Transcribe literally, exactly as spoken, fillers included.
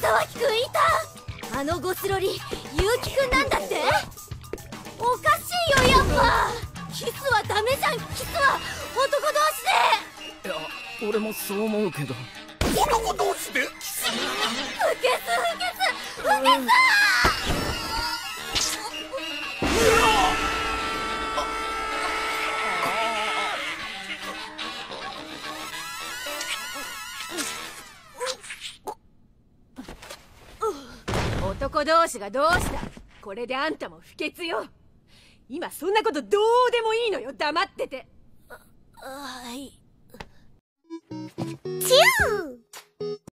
沢木くんいた。あのゴスロリ結城くんなんだって。おかしいよやっぱ。キスはダメじゃん。キスは男同士で。 いや俺もそう思うけど。 男同士でキス？ 不潔不潔不潔。 男同士がどうした。これであんたも不潔よ。今そんなことどうでもいいのよ。黙ってて。 はい。 チュー